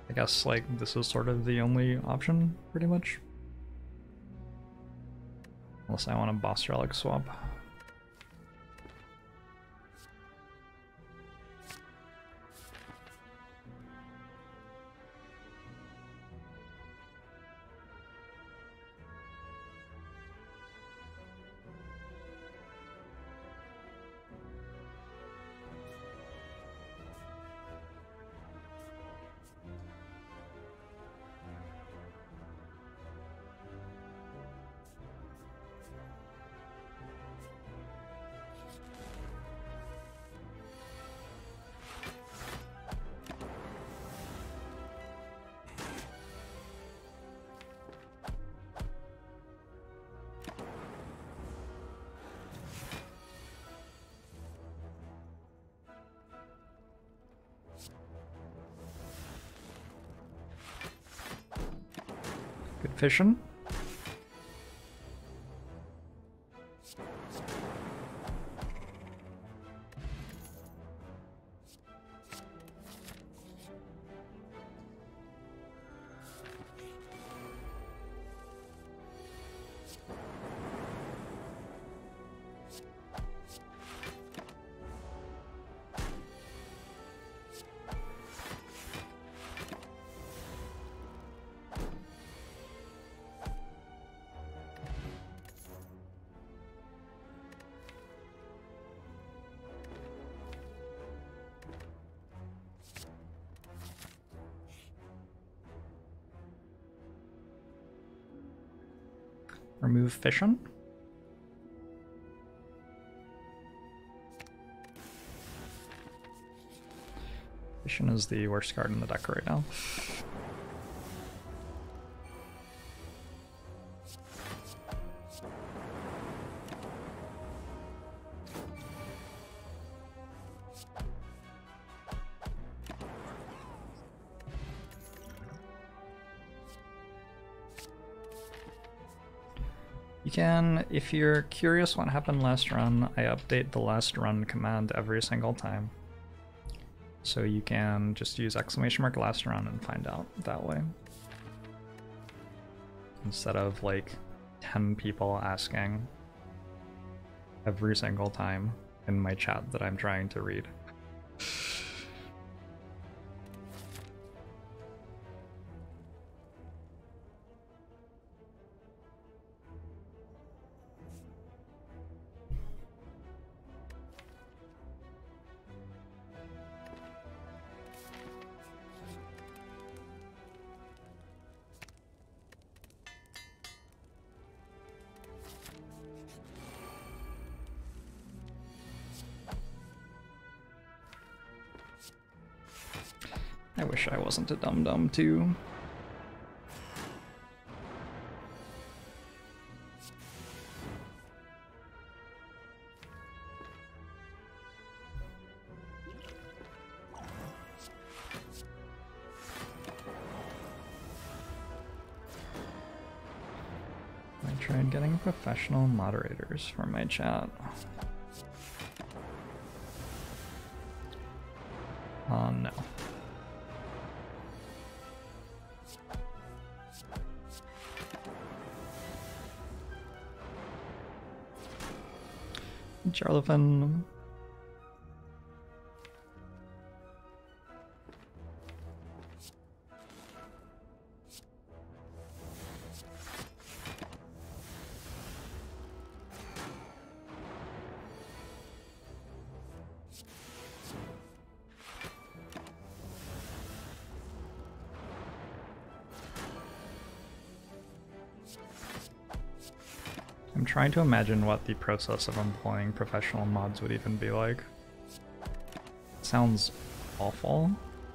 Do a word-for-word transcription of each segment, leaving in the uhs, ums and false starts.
I guess, like, this is sort of the only option, pretty much. Unless I want a boss relic swap. Good fishing. Remove fission. Fission is the worst card in the deck right now. You can, if you're curious what happened last run, I update the last run command every single time. So you can just use exclamation mark last run and find out that way. Instead of like ten people asking every single time in my chat that I'm trying to read. I wish I wasn't a dum-dum too. I tried getting professional moderators for my chat. Oh no. Charlatan. I'm trying to imagine what the process of employing professional mods would even be like. It sounds awful.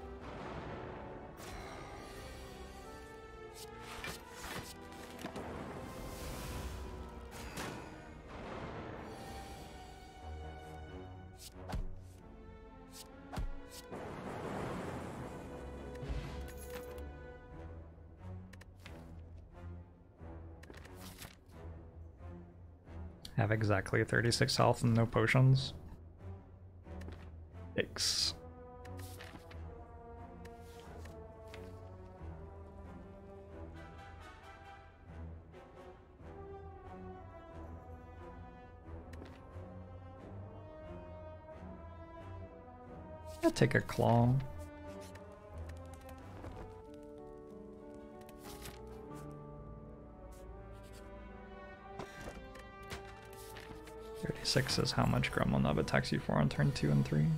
Have exactly thirty-six health and no potions. Yikes. I'll take a claw. thirty-six is how much Gremlin Nub attacks you for on turn two and three.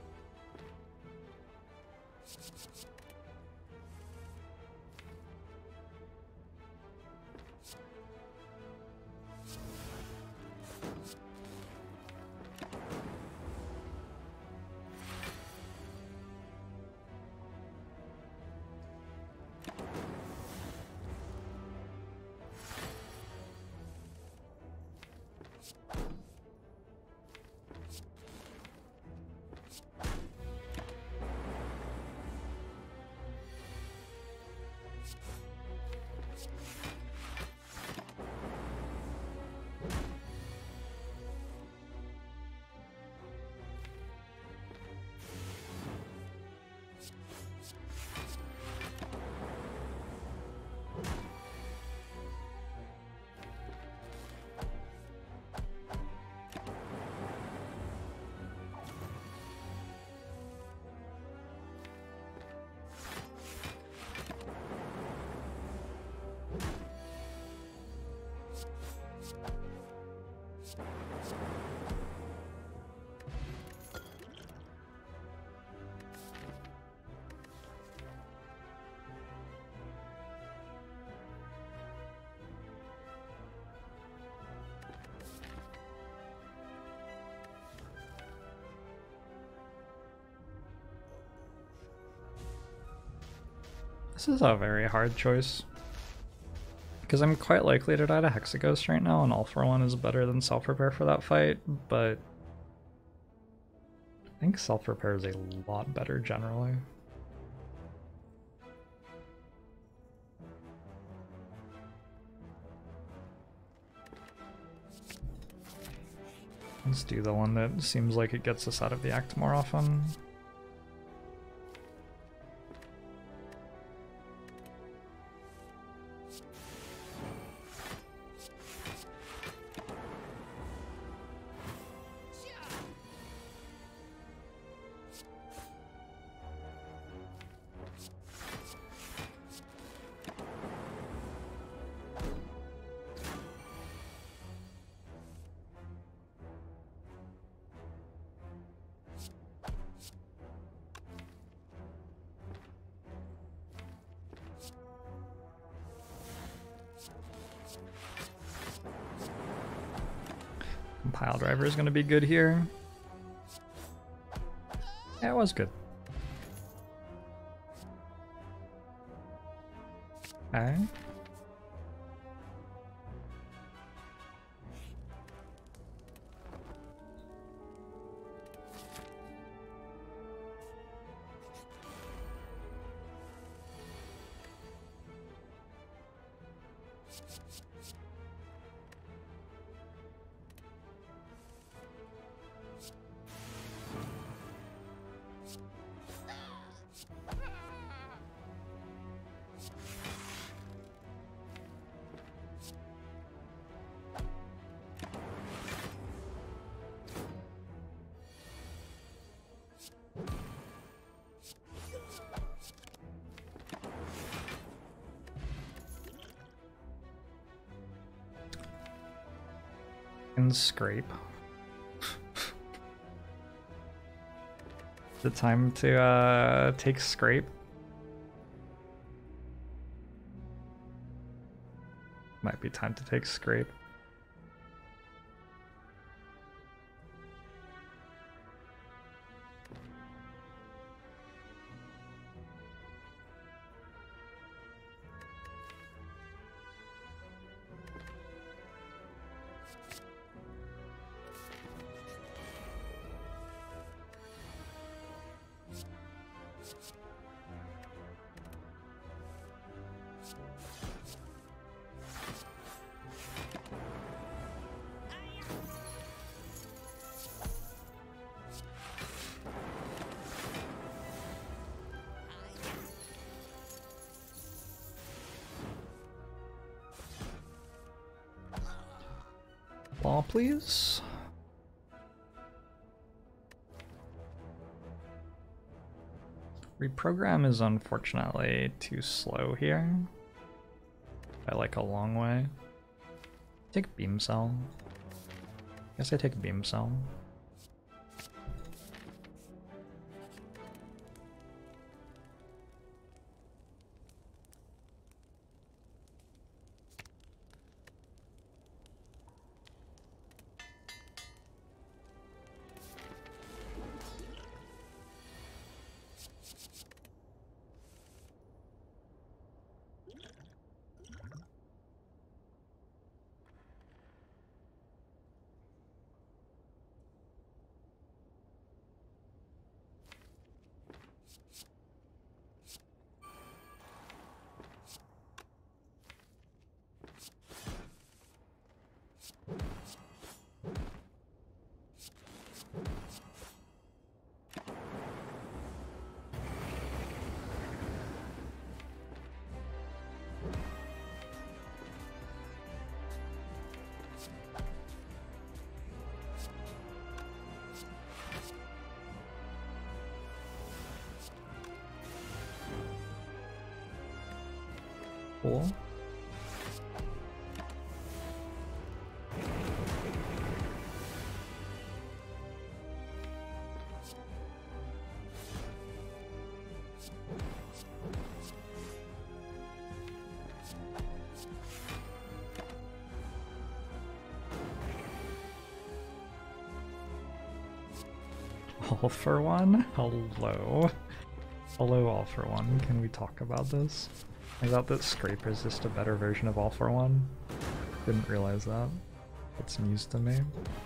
This is a very hard choice, because I'm quite likely to die to Hexaghost right now, and All for One is better than Self-Repair for that fight, but I think Self-Repair is a lot better generally. Let's do the one that seems like it gets us out of the act more often. Pile driver is going to be good here. Yeah, it was good. Okay. And scrape. The time to uh, take scrape. Might be time to take scrape. Law, please. Reprogram is unfortunately too slow here. By like a long way. Take beam cell. Guess I take beam cell. Cool. All for one? Hello. Hello, all for one. Can we talk about this? I thought that Scraper is just a better version of All for One. Didn't realize that. It's news to me.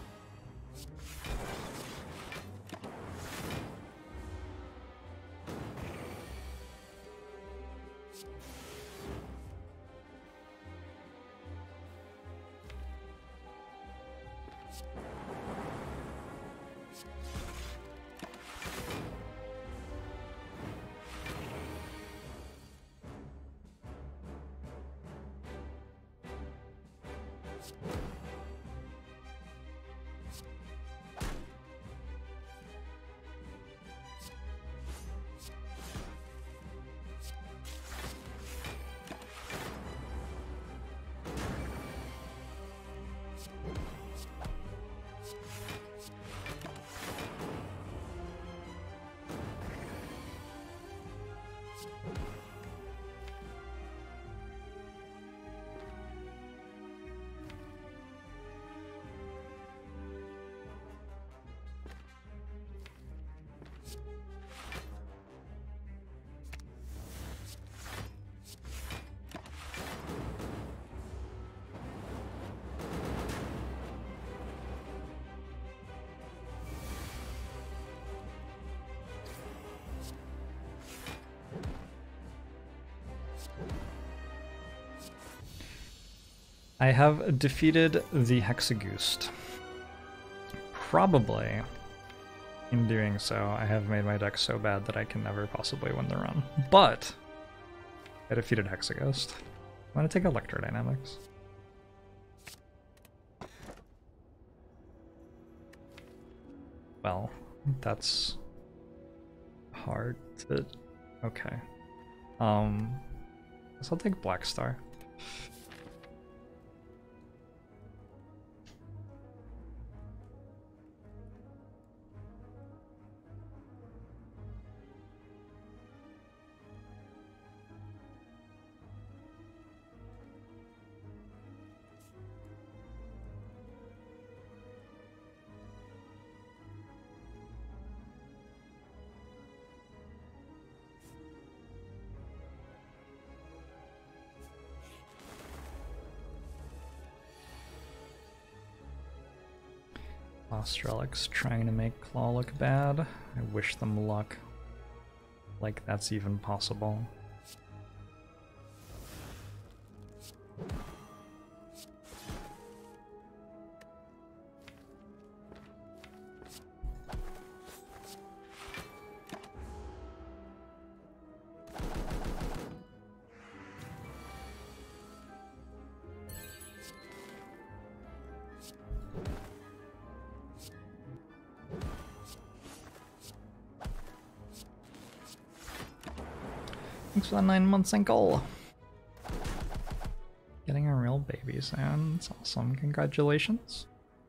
I have defeated the Hexagoost. Probably, in doing so, I have made my deck so bad that I can never possibly win the run. But, I defeated Hexagoost. I'm gonna take Electrodynamics. Well, that's hard to... Okay. Um, guess I'll take Black Star. Lost Relics trying to make Claw look bad. I wish them luck. Like that's even possible. Thanks for the nine months ankle. Getting a real baby soon. It's awesome. Congratulations.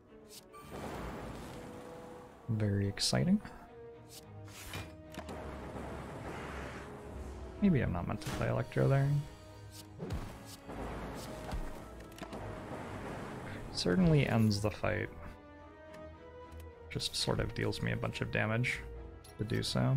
Very exciting. Maybe I'm not meant to play Electro there. Certainly ends the fight. Just sort of deals me a bunch of damage to do so.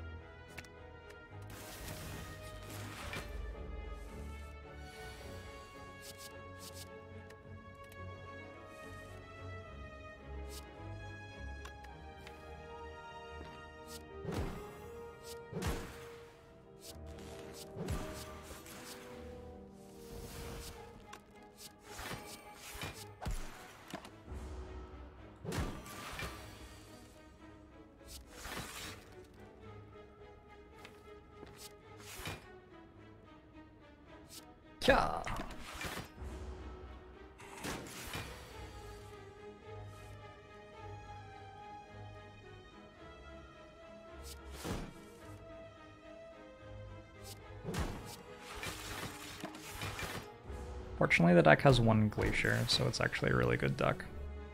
Yeah. Fortunately, the deck has one Glacier, so it's actually a really good deck.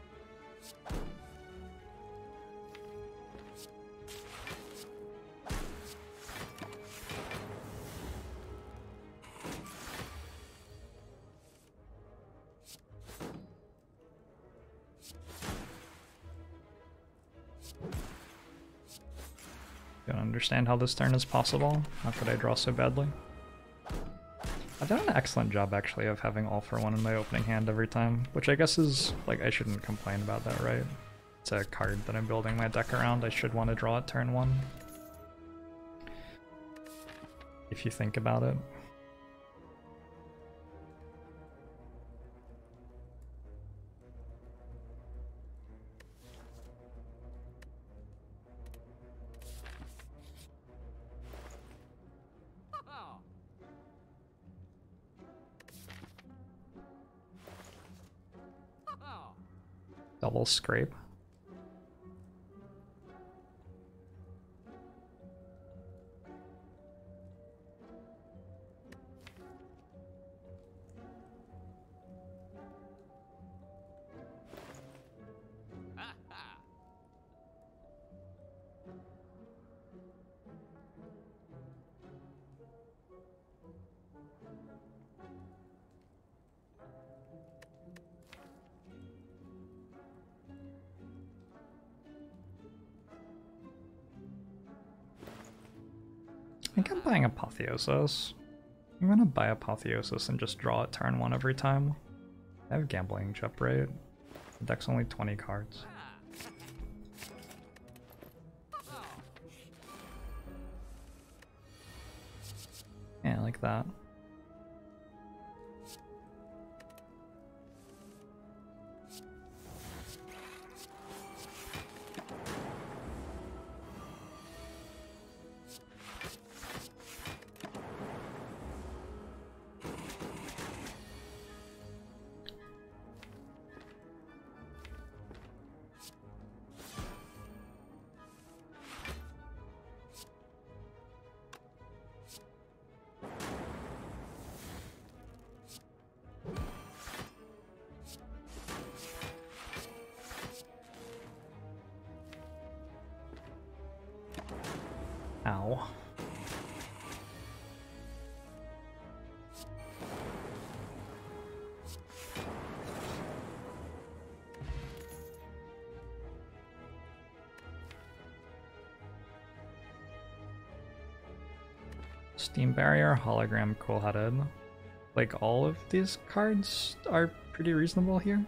Don't understand how this turn is possible. How could I draw so badly? I've done an excellent job, actually, of having all for one in my opening hand every time, which I guess is, like, I shouldn't complain about that, right? It's a card that I'm building my deck around. I should want to draw it turn one. If you think about it. Double scrape. I think I'm buying Apotheosis. I'm gonna buy Apotheosis and just draw it turn one every time. I have Gambling Chip, right? The deck's only twenty cards. Yeah, like that. Ow. Steam Barrier, Hologram, Cool-Headed. Like, all of these cards are pretty reasonable here.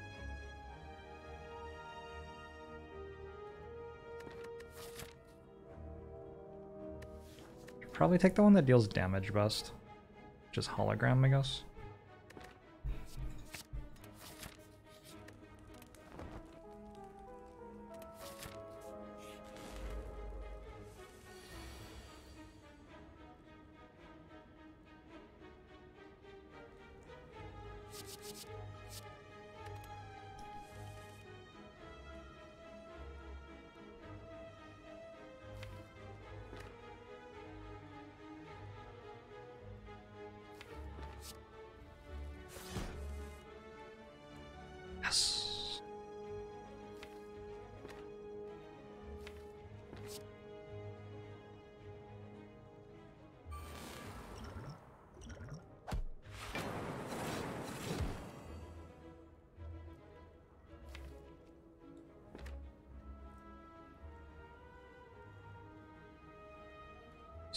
Probably take the one that deals damage best, which is Hologram, I guess.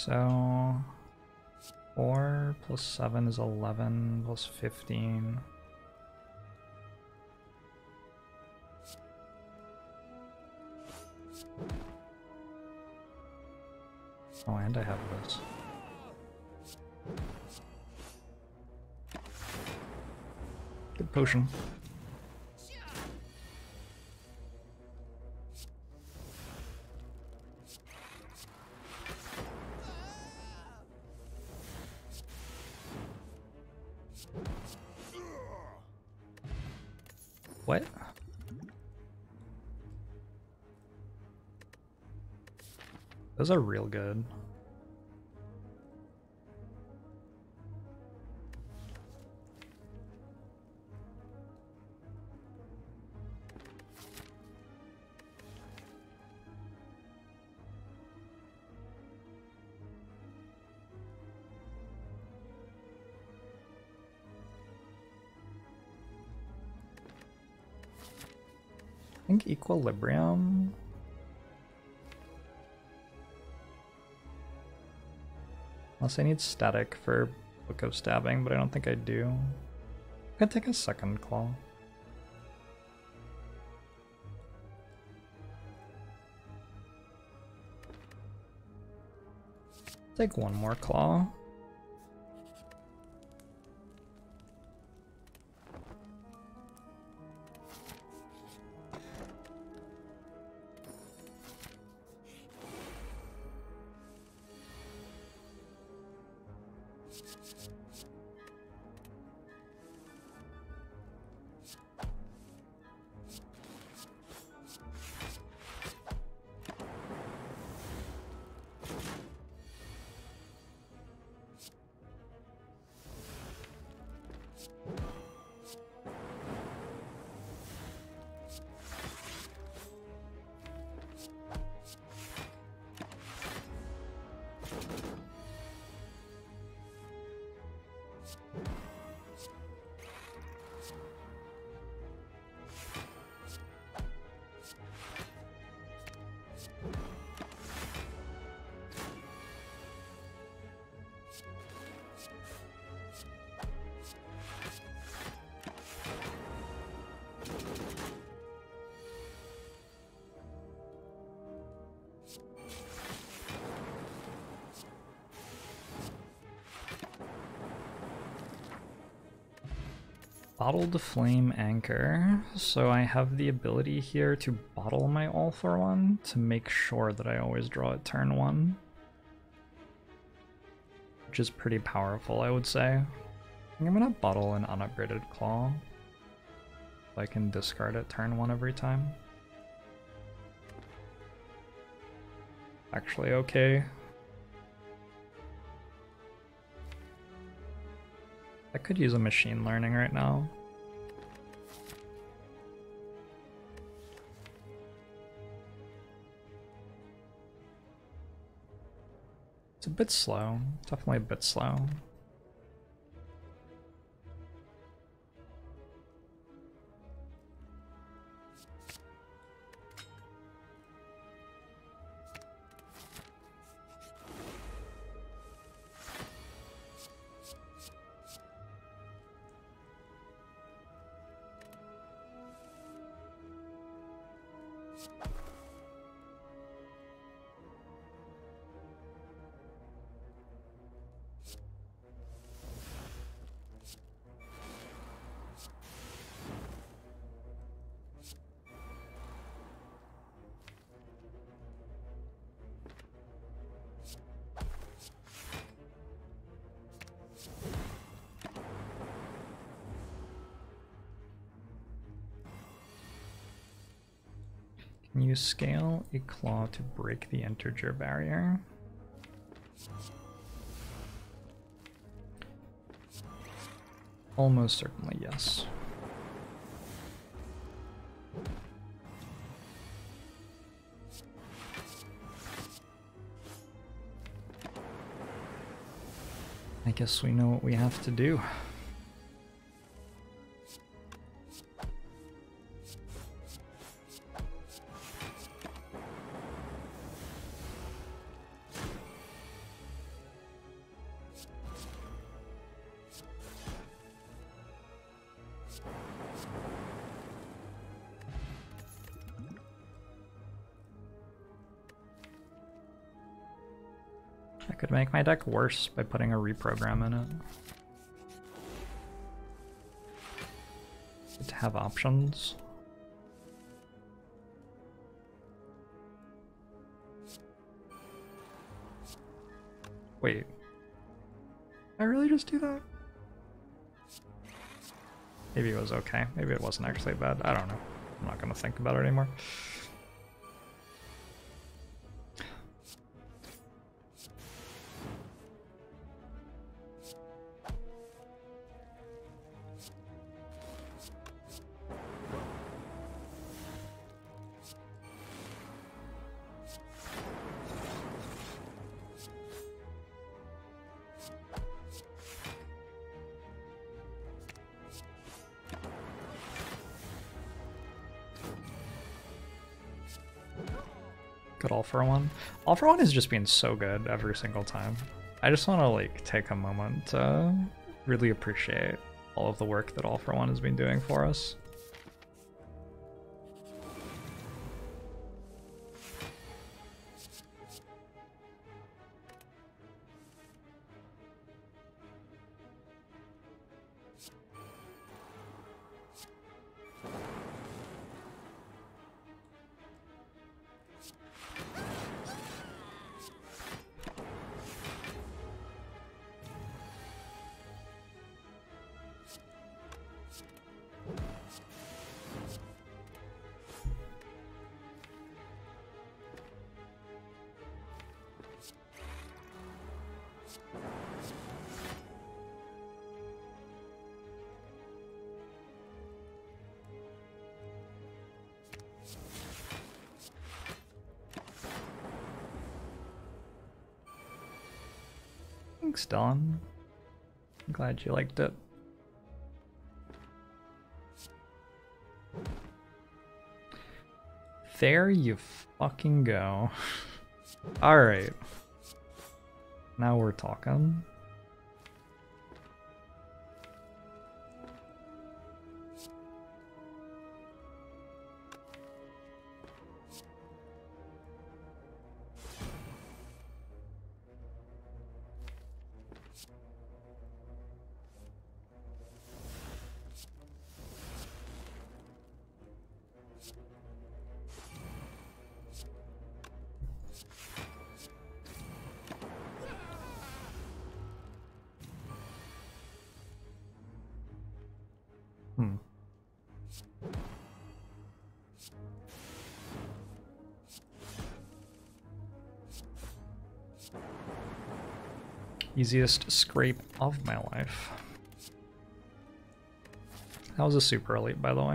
So four plus seven is eleven plus fifteen. Oh, and I have this. Good potion. What? Those are real good. I think equilibrium. Unless I need static for Book of Stabbing, but I don't think I do. I could take a second claw. Take one more claw. Bottled Flame Anchor. So I have the ability here to bottle my all for one to make sure that I always draw at turn one. Which is pretty powerful, I would say. I think I'm gonna bottle an unupgraded claw. So I can discard at turn one every time. Actually okay. I could use a machine learning right now. It's a bit slow, definitely a bit slow. Can you scale a claw to break the integer barrier? Almost certainly yes. I guess we know what we have to do. I could make my deck worse by putting a reprogram in it. Good to have options. Wait. Did I really just do that? Maybe it was okay. Maybe it wasn't actually bad. I don't know. I'm not gonna think about it anymore. Good all for one. All for one is just being so good every single time. I just want to like take a moment to really appreciate all of the work that All for One has been doing for us. Thanks, Dawn. I'm glad you liked it. There you fucking go. Alright. Now we're talking. Hmm. Easiest scrape of my life. That was a super elite, by the way.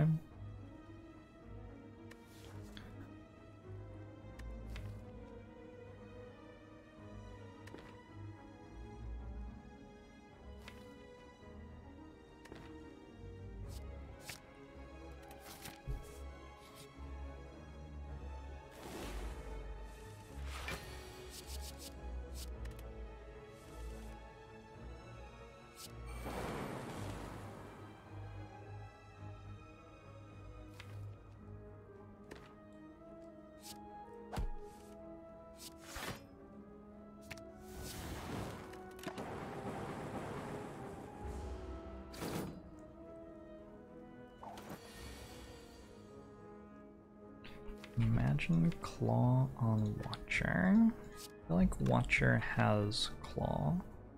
Imagine Claw on Watcher. I feel like Watcher has Claw.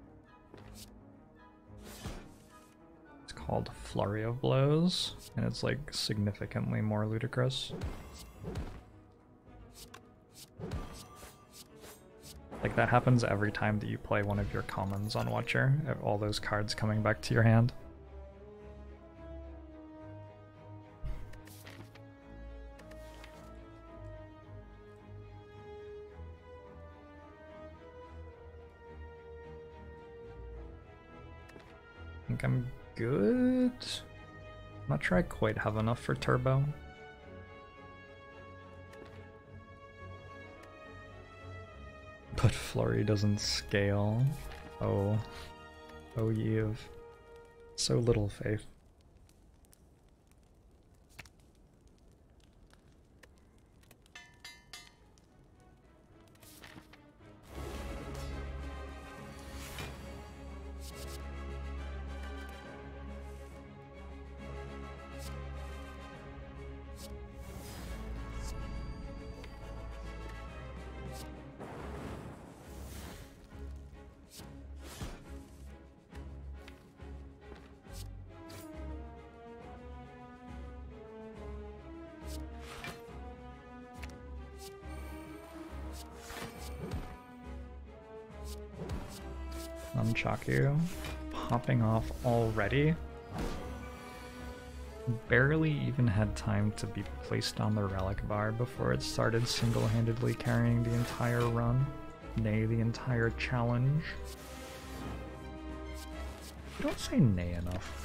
It's called Flurry of Blows, and it's like significantly more ludicrous. Like that happens every time that you play one of your commons on Watcher, all those cards coming back to your hand. I think I'm good. I'm not sure I quite have enough for turbo. But Flurry doesn't scale. Oh. Oh, ye of so little faith. Nunchaku popping off already. Barely even had time to be placed on the relic bar before it started single-handedly carrying the entire run, nay, the entire challenge. You don't say nay enough.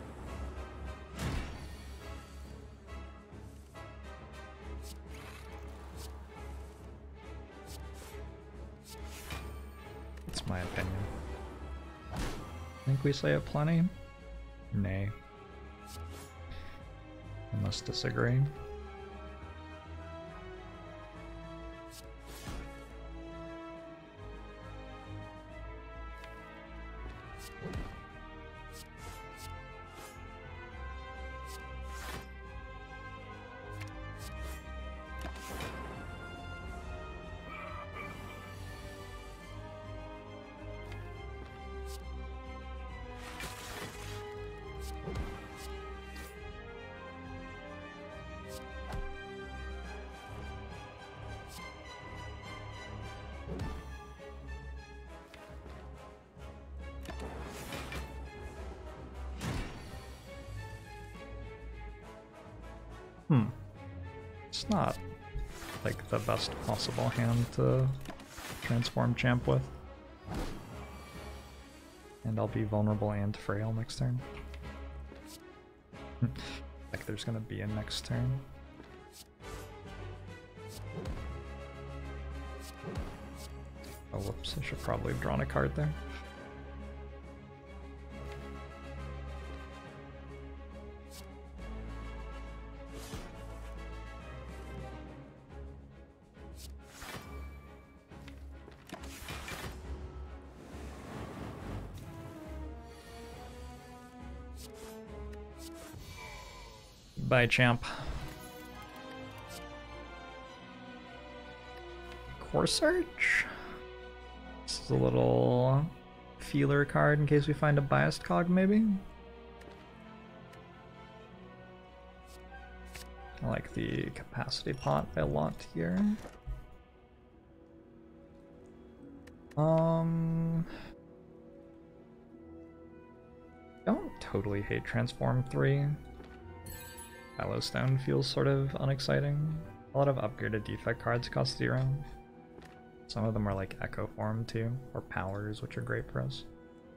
That's my opinion. Think we say it plenty? Nay. I must disagree. Hmm. It's not like the best possible hand to transform champ with. And I'll be vulnerable and frail next turn. Like there's gonna be a next turn. Oh whoops, I should probably have drawn a card there. Bye, champ. Core Search? This is a little feeler card in case we find a biased cog, maybe? I like the capacity pot a lot here. Um... Don't totally hate Transform three. Yellowstone feels sort of unexciting. A lot of upgraded defect cards cost zero. Some of them are like Echo Form too, or Powers, which are great for us.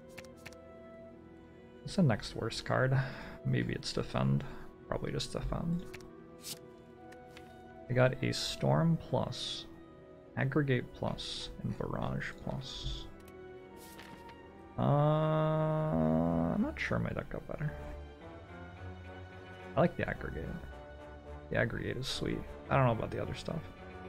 What's the next worst card? Maybe it's Defend. Probably just Defend. I got a Storm Plus, Aggregate Plus, and Barrage Plus. Uh, I'm not sure my deck got better. I like the Aggregate. The Aggregate is sweet. I don't know about the other stuff.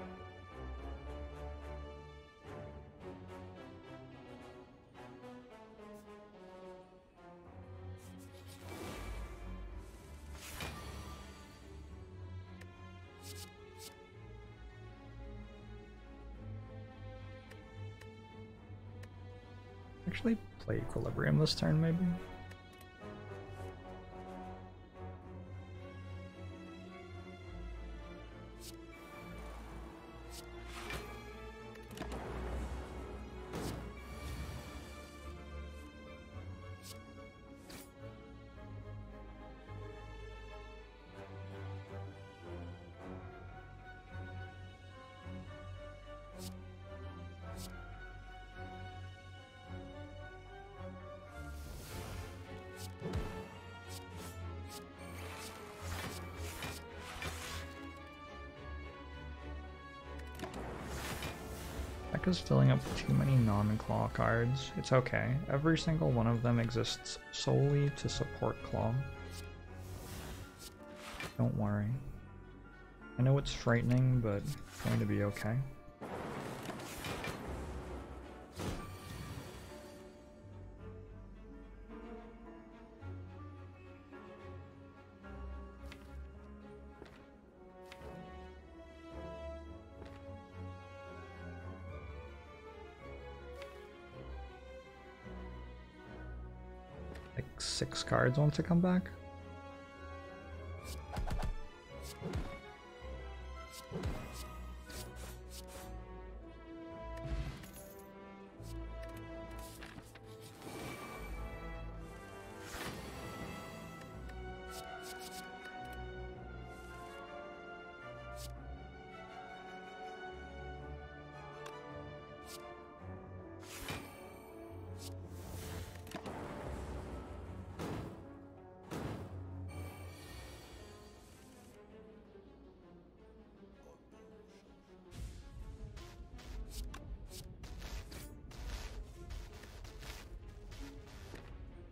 Actually play Equilibrium this turn, maybe? Is filling up too many non-claw cards. It's okay. Every single one of them exists solely to support claw. Don't worry. I know it's frightening, but it's going to be okay. Six cards want to come back.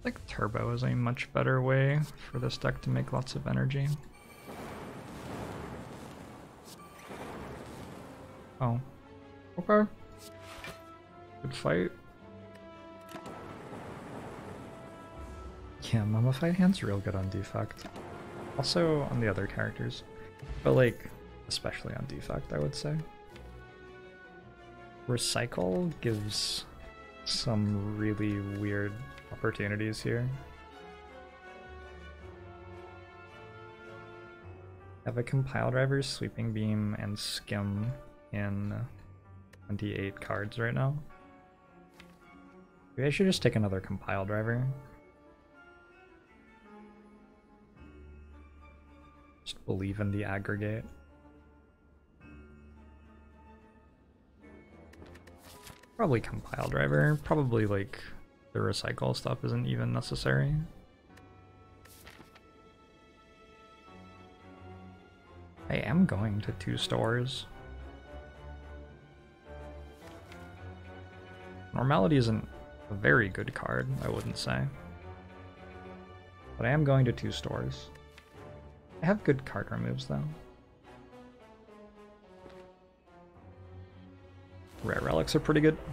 think Turbo is a much better way for this deck to make lots of energy. Oh. Okay. Good fight. Yeah, Mummified Hand's real good on Defect. Also on the other characters. But like, especially on Defect, I would say. Recycle gives some really weird opportunities here. Have a Compile Driver, Sweeping Beam, and Skim in twenty-eight cards right now. Maybe I should just take another Compile Driver. Just believe in the aggregate. Probably Compile Driver. Probably like the recycle stuff isn't even necessary. I am going to two stores. Normality isn't a very good card, I wouldn't say. But I am going to two stores. I have good card removes though. Rare relics are pretty good.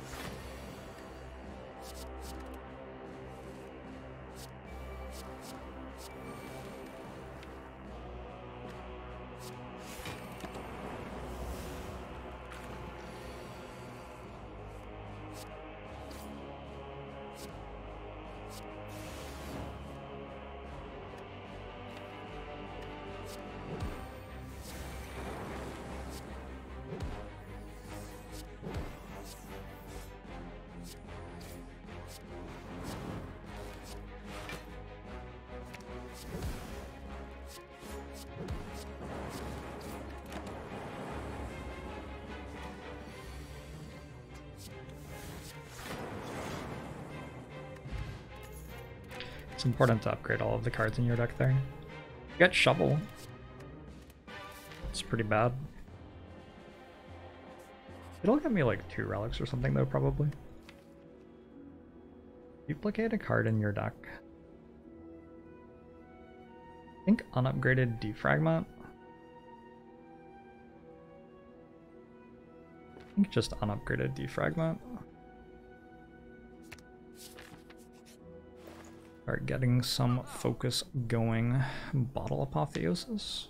It's important to upgrade all of the cards in your deck there. You got Shovel. It's pretty bad. It'll get me like two relics or something though, probably. Duplicate a card in your deck. I think unupgraded Defragment. I think just unupgraded Defragment. Start getting some focus going. Bottle Apotheosis.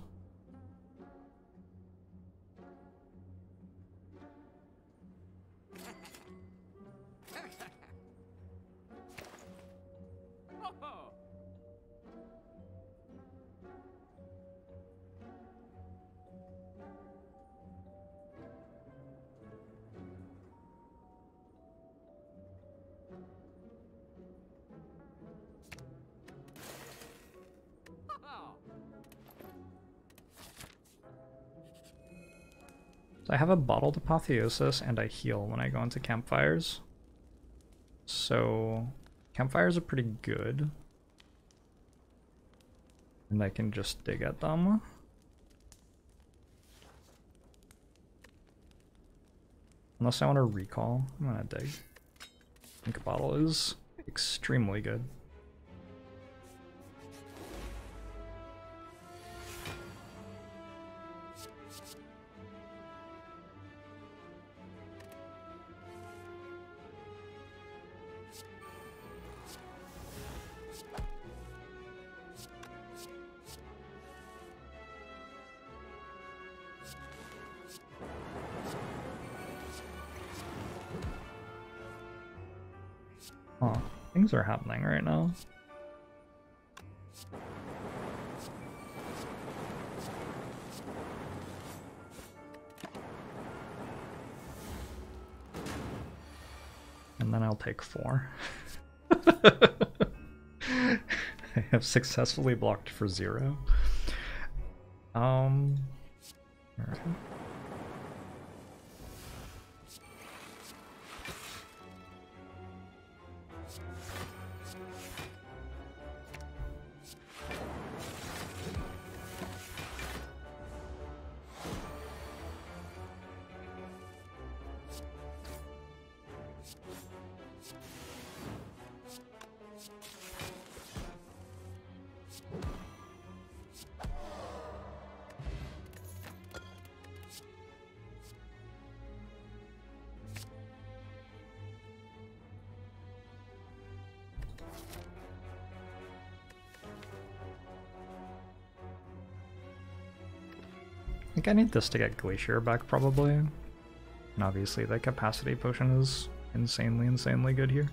So I have a Bottled Apotheosis and I heal when I go into campfires. So campfires are pretty good. And I can just dig at them. Unless I want to recall, I'm gonna dig. Ink Bottle is extremely good. Oh, things are happening right now. And then I'll take four. I have successfully blocked for zero. Um, all right. I think I need this to get Glacier back, probably. And obviously the capacity potion is insanely, insanely good here.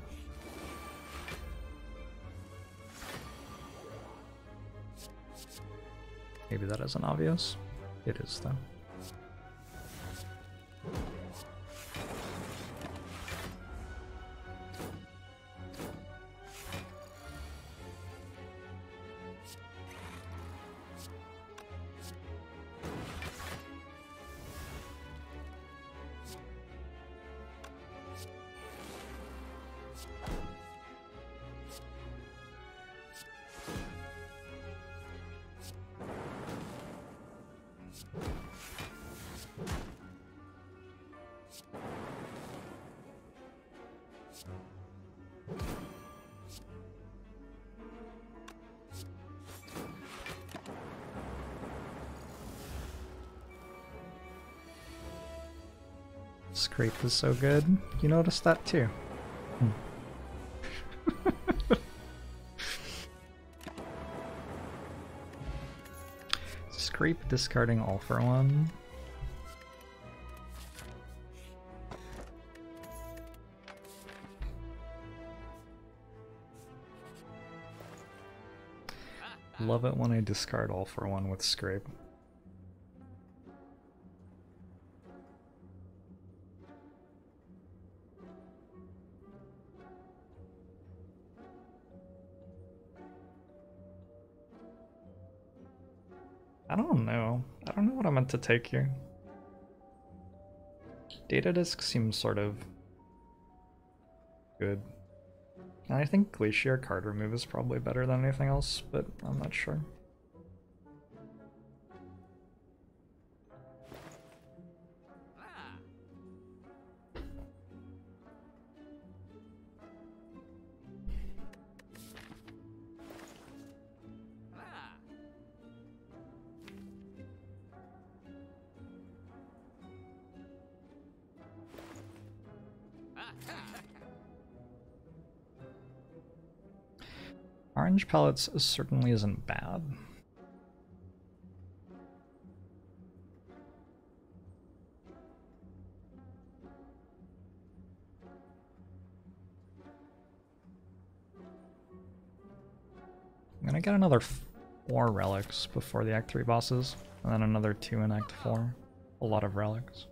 Maybe that isn't obvious. It is, though. Scrape is so good. You noticed that too. Hmm. Scrape discarding all for one. Love it when I discard all for one with Scrape. I don't know. I don't know what I meant to take here. Data disk seems sort of good. And I think Glacier card remove is probably better than anything else, but I'm not sure. Orange pellets certainly isn't bad. I'm gonna get another four relics before the Act three bosses, and then another two in Act four. A lot of relics.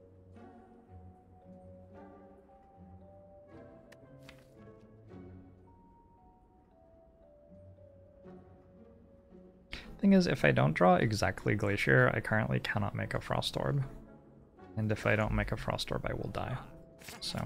Thing is, if I don't draw exactly Glacier, I currently cannot make a Frost Orb. And if I don't make a Frost Orb, I will die. So...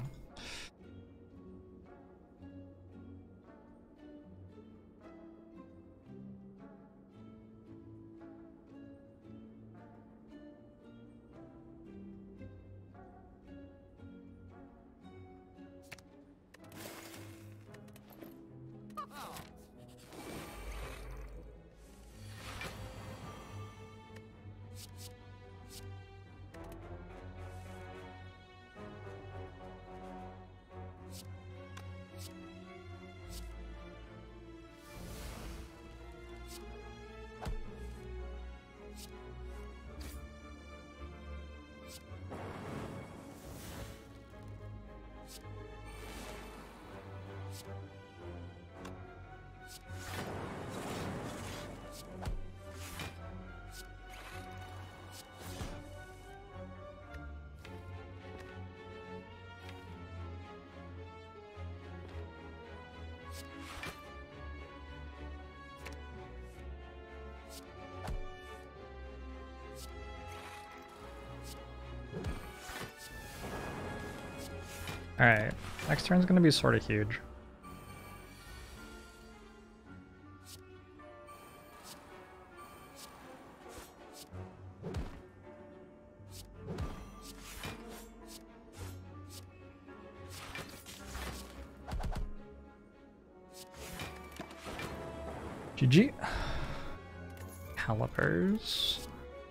Alright, next turn's gonna be sort of huge. G G. Calipers.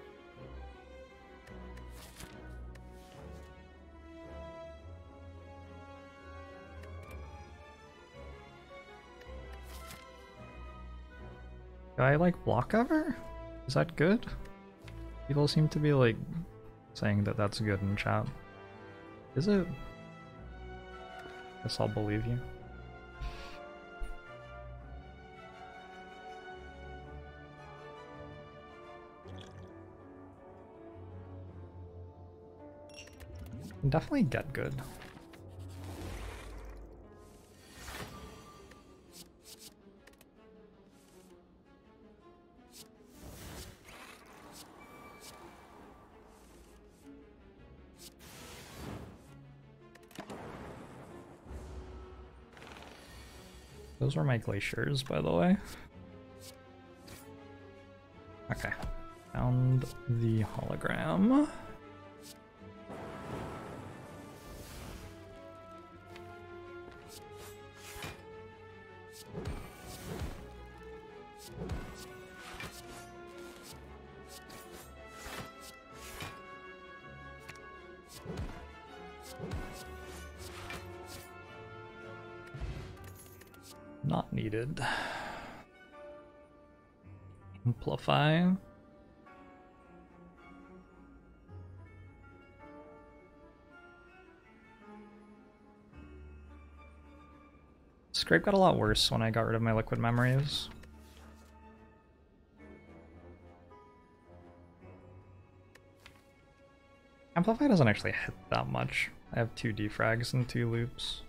Do I like block cover? Is that good? People seem to be like saying that that's good in chat. Is it? Guess I'll believe you. Can definitely get good. Those were my glaciers, by the way. Okay, found the hologram. Not needed. Amplify. Scrape got a lot worse when I got rid of my liquid memories. Amplify doesn't actually hit that much. I have two defrags and two loops.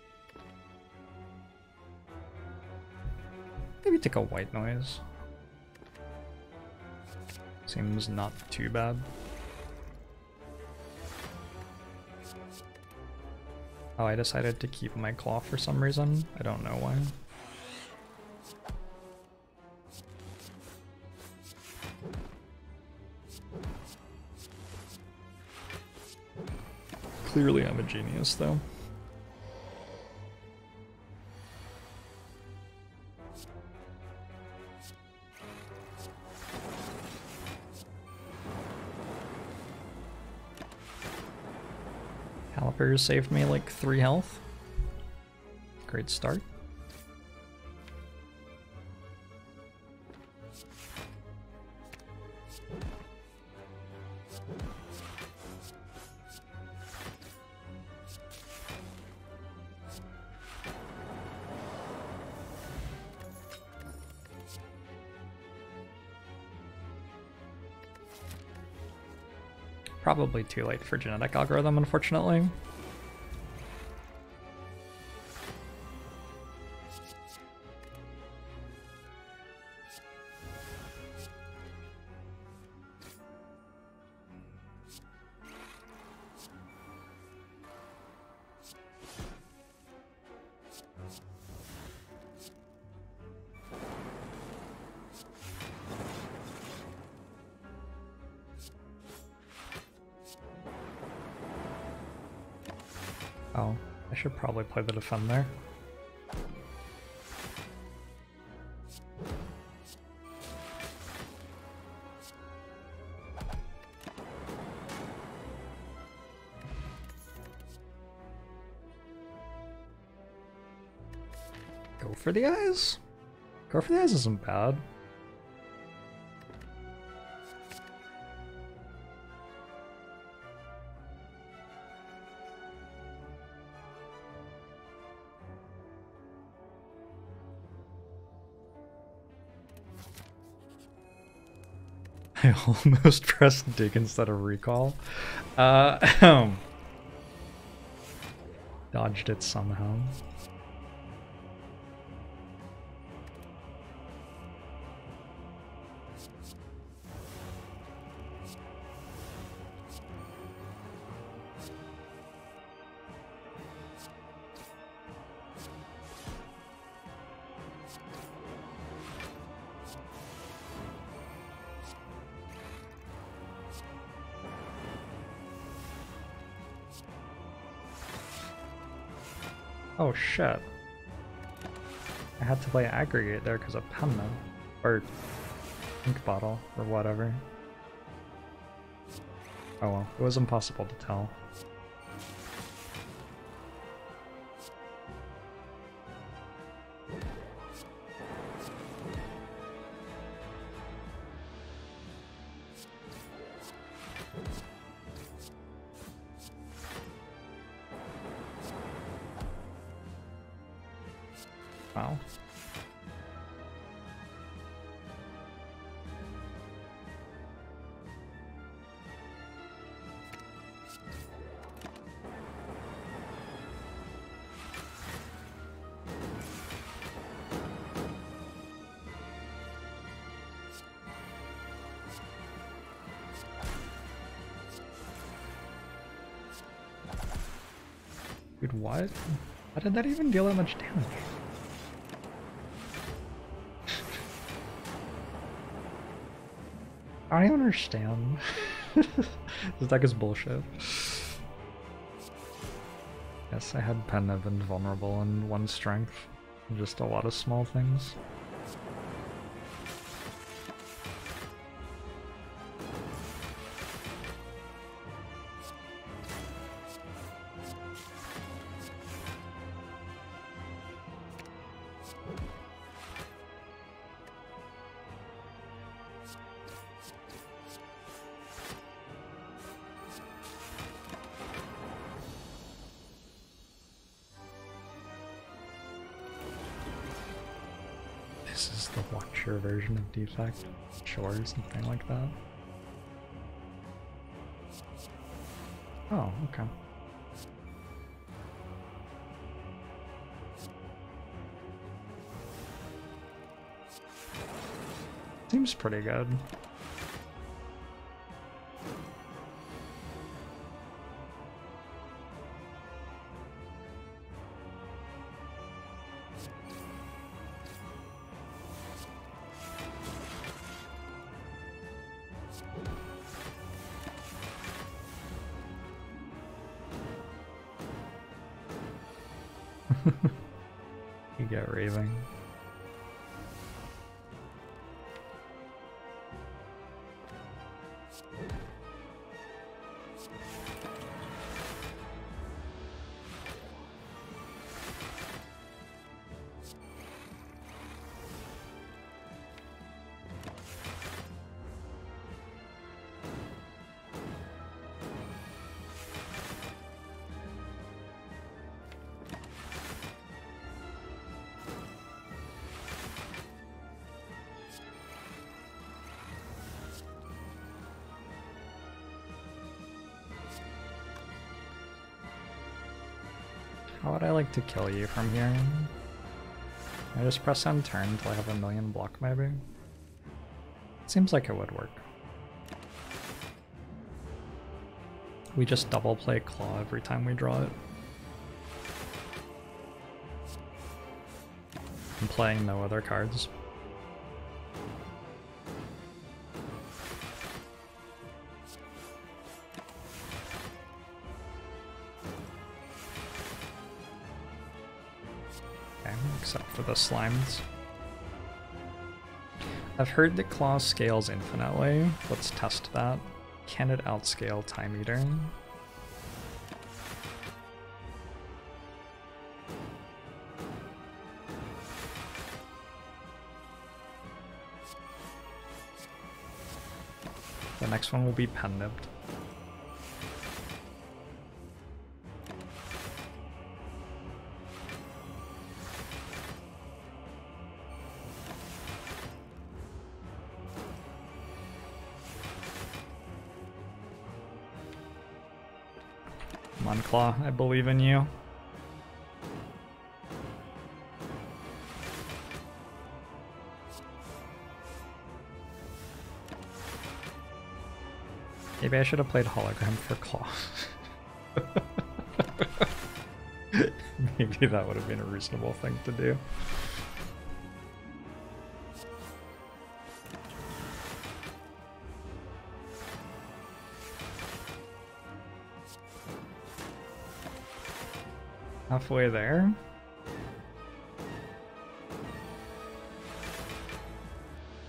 Maybe take a white noise. Seems not too bad. Oh, I decided to keep my claw for some reason. I don't know why. Clearly I'm a genius though. Calipers saved me like three health. Great start. Probably too late for genetic algorithm, unfortunately. Oh, I should probably play the defend there. Go for the eyes? Go for the eyes isn't bad. I almost pressed dig instead of recall. Uh, dodged it somehow. Oh shit. I had to play aggregate there because of Pemna. Or ink bottle, or whatever. Oh well, it was impossible to tell. Wow. Dude, what? How did that even deal that much damage? I don't even understand. This deck is bullshit. Yes, I had Penniv and Vulnerable and one Strength. And just a lot of small things. This is the Watcher version of Defect. Sure, something like that. Oh, okay. Seems pretty good. You get raving. How would I like to kill you from here? I just press end turn until I have a million block maybe? Seems like it would work. We just double play Claw every time we draw it. I'm playing no other cards. Except for the slimes. I've heard that Claw scales infinitely. Let's test that. Can it outscale Time Eater? The next one will be Penniv. Come on, Claw, I believe in you. Maybe I should have played Hologram for Claw. Maybe that would have been a reasonable thing to do. Halfway there.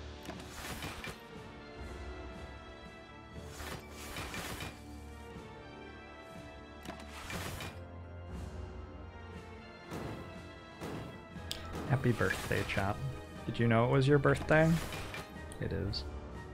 Happy birthday, chat. Did you know it was your birthday? It is.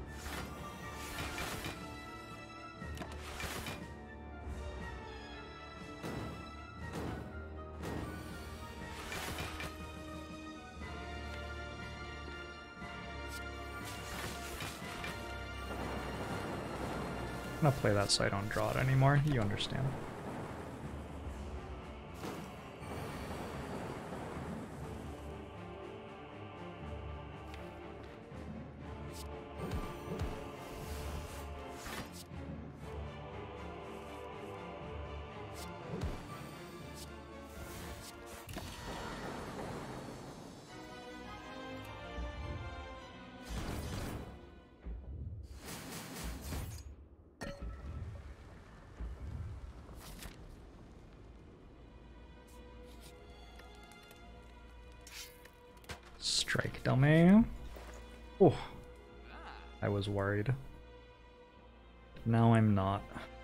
I'm gonna play that so I don't draw it anymore, you understand. Strike dummy. Oh, I was worried. Now I'm not.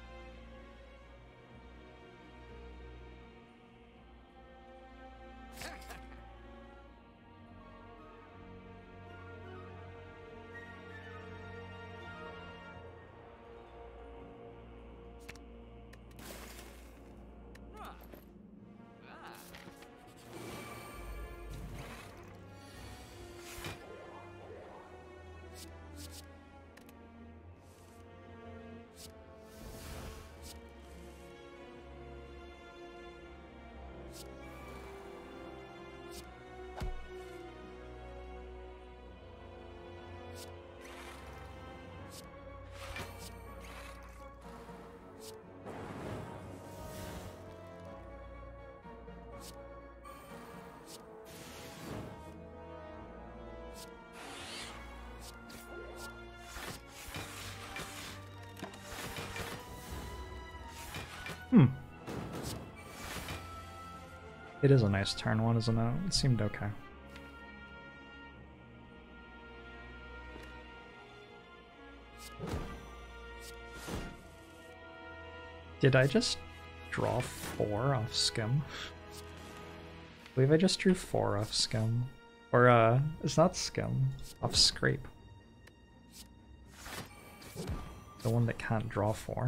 Hmm. It is a nice turn one, isn't it? It seemed okay. Did I just draw four off skim? I believe I just drew four off skim. Or, uh, it's not skim, off scrape. The one that can't draw four.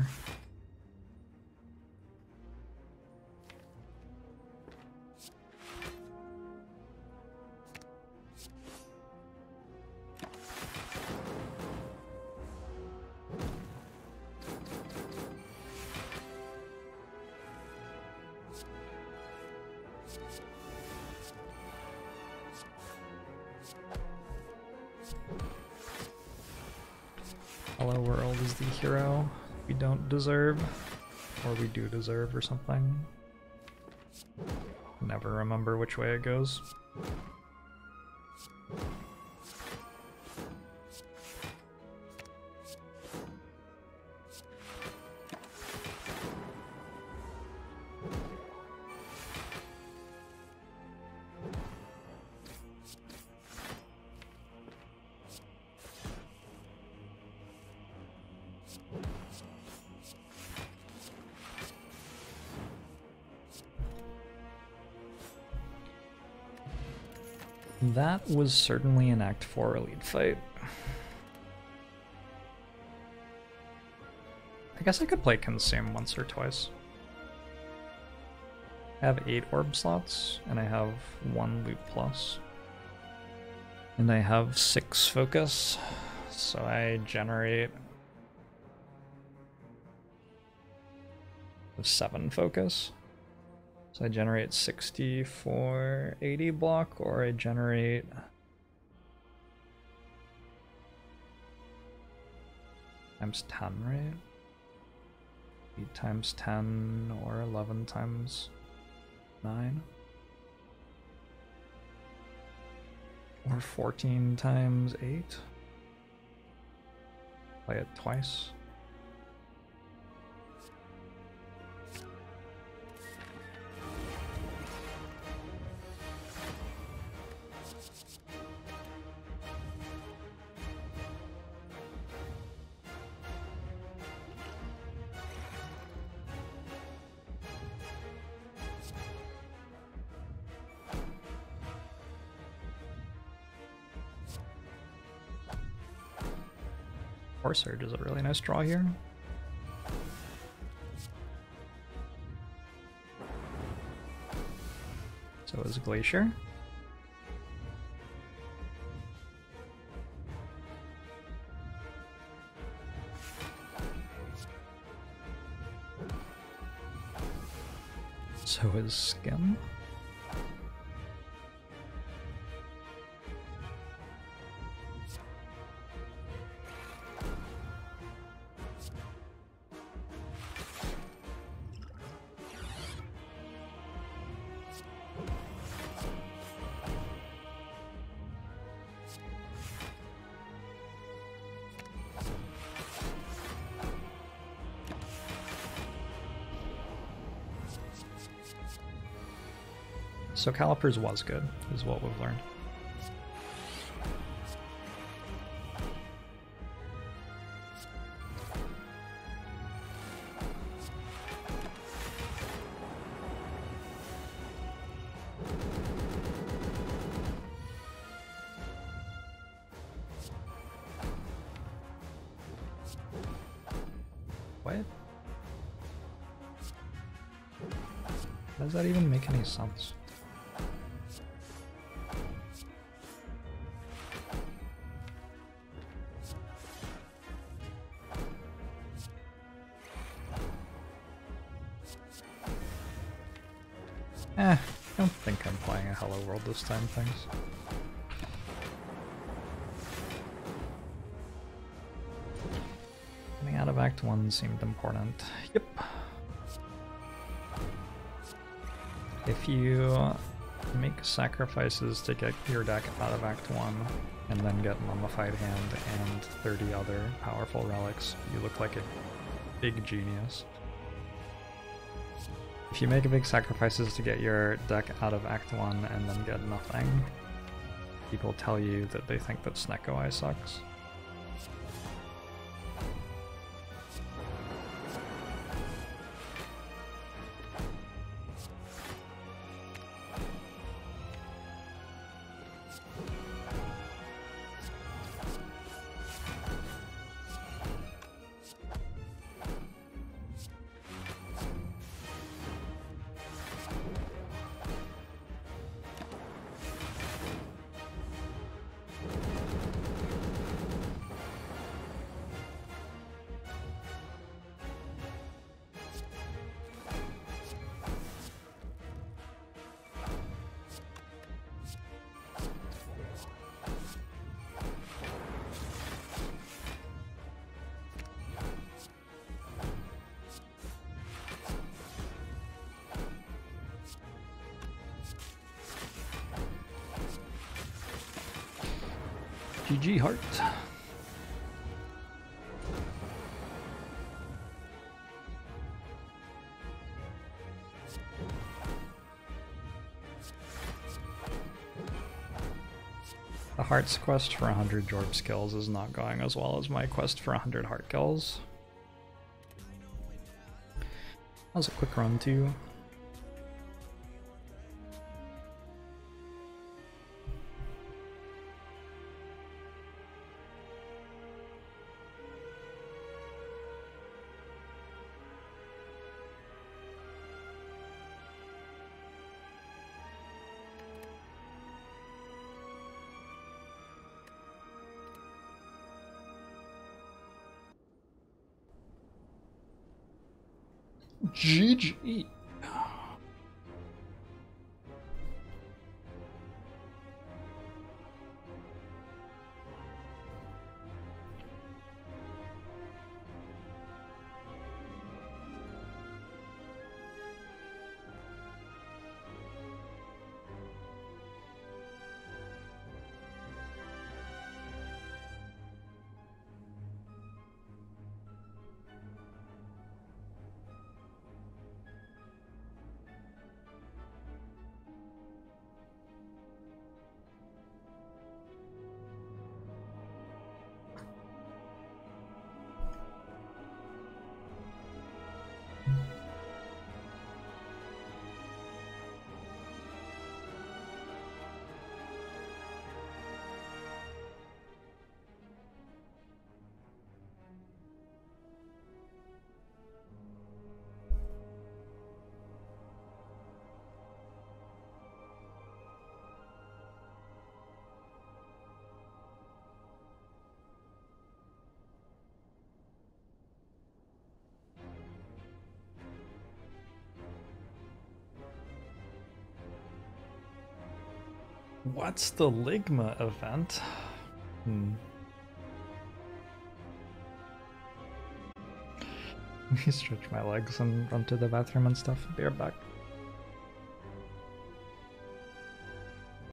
Hello World is the hero we don't deserve, or we do deserve, or something. Never remember which way it goes. That was certainly an Act four elite fight. I guess I could play Consume once or twice. I have eight orb slots, and I have one loot plus. And I have six focus, so I generate seven focus. So I generate sixty for eighty block, or I generate times ten, right? eight times ten, or eleven times nine? Or fourteen times eight? Play it twice. Core Surge is a really nice draw here. So is Glacier. So is Skim. So Calipers was good, is what we've learned. What? Does that even make any sense? Eh, I don't think I'm playing a Hello World this time, thanks. Getting out of Act one seemed important. Yep. If you make sacrifices to get your deck out of Act one, and then get Mummified Hand and thirty other powerful relics, you look like a big genius. If you make big sacrifices to get your deck out of Act one and then get nothing, people tell you that they think that Snecko Eye sucks. G G Heart. The Heart's quest for one hundred Jorbs kills is not going as well as my quest for one hundred Heart kills. That was a quick run too. G G. What's the Ligma event? Hmm. Let me stretch my legs and run to the bathroom and stuff. Be right back.